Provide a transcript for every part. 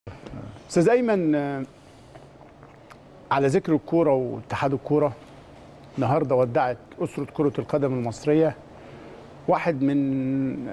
استاذ ايمن، على ذكر الكوره واتحاد الكوره، النهارده ودعت اسره كره القدم المصريه واحد من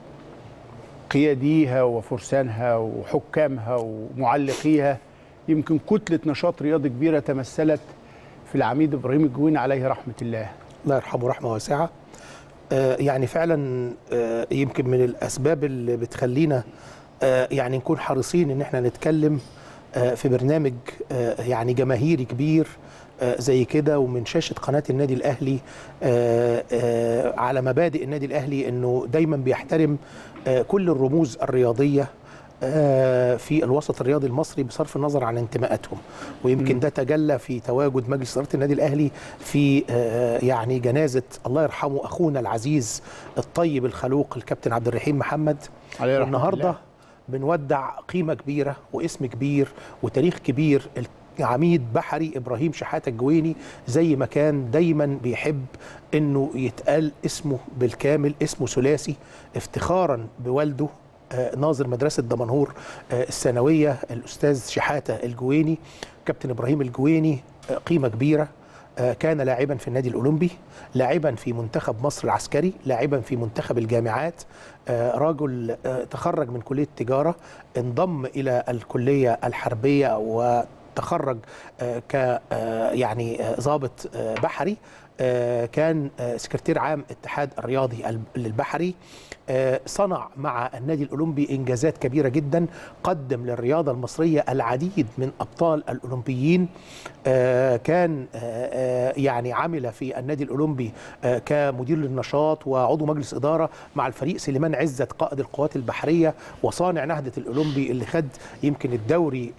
قياديها وفرسانها وحكامها ومعلقيها. يمكن كتله نشاط رياضي كبيره تمثلت في العميد ابراهيم الجويني عليه رحمه الله. الله يرحمه رحمه واسعه. يعني فعلا يمكن من الاسباب اللي بتخلينا يعني نكون حريصين ان احنا نتكلم في برنامج يعني جماهيري كبير زي كده، ومن شاشة قناة النادي الأهلي على مبادئ النادي الأهلي أنه دايما بيحترم كل الرموز الرياضية في الوسط الرياضي المصري بصرف النظر عن انتماءاتهم. ويمكن ده تجلى في تواجد مجلس إدارة النادي الأهلي في يعني جنازة الله يرحمه أخونا العزيز الطيب الخلوق الكابتن عبد الرحيم محمد. والنهارده بنودع قيمة كبيرة واسم كبير وتاريخ كبير، عميد بحري إبراهيم شحاتة الجويني، زي ما كان دايما بيحب انه يتقال اسمه بالكامل، اسمه ثلاثي افتخارا بوالده ناظر مدرسة دمنهور الثانوية الأستاذ شحاتة الجويني. كابتن إبراهيم الجويني قيمة كبيرة، كان لاعبا في النادي الأولمبي، لاعبا في منتخب مصر العسكري، لاعبا في منتخب الجامعات، رجل تخرج من كلية التجارة، انضم إلى الكلية الحربية وتخرج ك يعني ضابط بحري، كان سكرتير عام اتحاد الرياضي البحري، صنع مع النادي الأولمبي إنجازات كبيرة جدا، قدم للرياضة المصرية العديد من أبطال الأولمبيين، كان يعني عمل في النادي الأولمبي كمدير للنشاط وعضو مجلس إدارة مع الفريق سليمان عزت قائد القوات البحرية وصانع نهضة الأولمبي اللي خد يمكن الدوري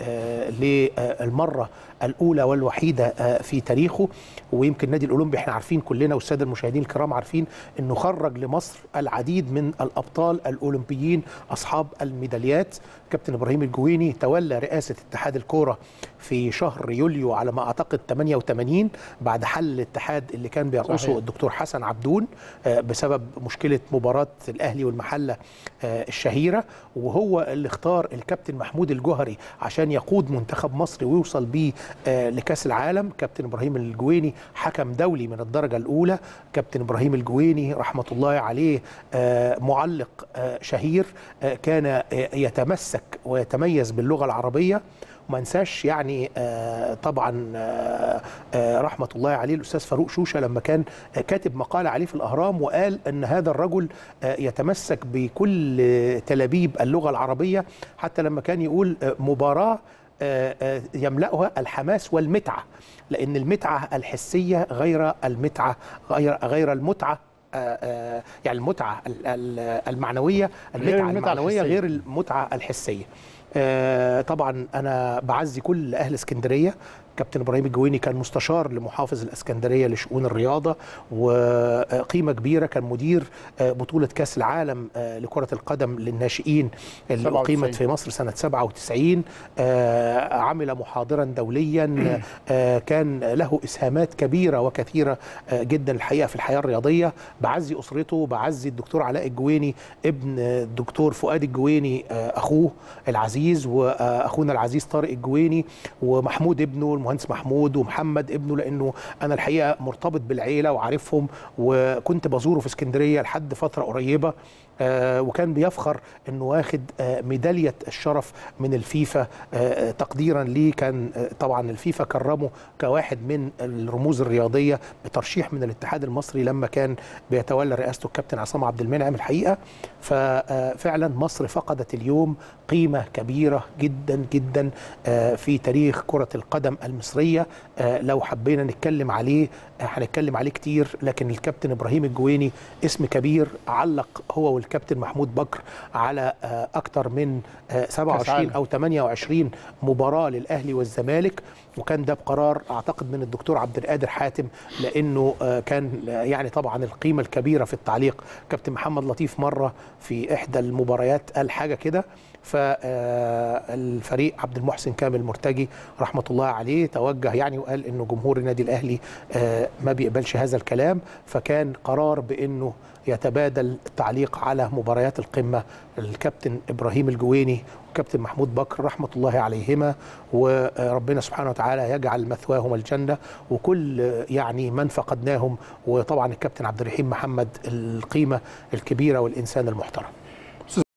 للمرة الأولى والوحيدة في تاريخه. ويمكن النادي الأولمبي احنا عارفين كلنا والسادة المشاهدين الكرام عارفين انه خرج لمصر العديد من الأبطال الأولمبيين أصحاب الميداليات. كابتن إبراهيم الجويني تولى رئاسة اتحاد الكورة في شهر يوليو على ما أعتقد 88 بعد حل الاتحاد اللي كان بيرأسه الدكتور حسن عبدون بسبب مشكلة مباراة الأهلي والمحلة الشهيرة، وهو اللي اختار الكابتن محمود الجوهري عشان يقود منتخب مصر ويوصل بيه لكأس العالم. كابتن إبراهيم الجويني حكم دولي من الدرجة الأولى. كابتن إبراهيم الجويني رحمة الله عليه معلق شهير، كان يتمسك ويتميز باللغة العربية. وما ننساش يعني طبعا رحمة الله عليه الأستاذ فاروق شوشة لما كان كاتب مقالة عليه في الأهرام وقال أن هذا الرجل يتمسك بكل تلابيب اللغة العربية، حتى لما كان يقول مباراة يملأها الحماس والمتعة، لأن المتعة الحسية غير المتعة غير المتعة، يعني المتعة المعنوية، المتعة المعنوية غير المتعة الحسية. طبعا أنا بعزي كل أهل اسكندرية. كابتن إبراهيم الجويني كان مستشار لمحافظ الإسكندرية لشؤون الرياضة وقيمة كبيرة، كان مدير بطولة كأس العالم لكرة القدم للناشئين اللي أقيمت في مصر سنة 97، عمل محاضرا دوليا، كان له إسهامات كبيرة وكثيرة جدا الحقيقة في الحياة الرياضية. بعزي أسرته، بعزي الدكتور علاء الجويني ابن الدكتور فؤاد الجويني أخوه العزيز، وأخونا العزيز طارق الجويني، ومحمود ابنه المهندس محمود، ومحمد ابنه، لانه انا الحقيقه مرتبط بالعيله وعارفهم وكنت بزوره في اسكندريه لحد فتره قريبه، وكان بيفخر انه واخد ميداليه الشرف من الفيفا تقديرا ليه. كان طبعا الفيفا كرمه كواحد من الرموز الرياضيه بترشيح من الاتحاد المصري لما كان بيتولى رئاسته الكابتن عصام عبد المنعم الحقيقه. ففعلا مصر فقدت اليوم قيمه كبيره جدا جدا في تاريخ كره القدم المصريه. لو حبينا نتكلم عليه هنتكلم عليه كتير، لكن الكابتن إبراهيم الجويني اسم كبير، علق هو والكابتن محمود بكر على أكتر من 27 أو 28 مباراة للأهلي والزمالك، وكان ده بقرار أعتقد من الدكتور عبد القادر حاتم، لأنه كان يعني طبعا القيمة الكبيرة في التعليق. كابتن محمد لطيف مرة في إحدى المباريات قال حاجة كده، فالفريق عبد المحسن كامل مرتجي رحمة الله عليه توجه يعني وقال إنه جمهور النادي الأهلي ما بيقبلش هذا الكلام، فكان قرار بإنه يتبادل التعليق على مباريات القمة الكابتن إبراهيم الجويني والكابتن محمود بكر رحمة الله عليهما، وربنا سبحانه وتعالى يجعل مثواهم الجنة، وكل يعني من فقدناهم، وطبعا الكابتن عبد الرحيم محمد القيمة الكبيرة والإنسان المحترم.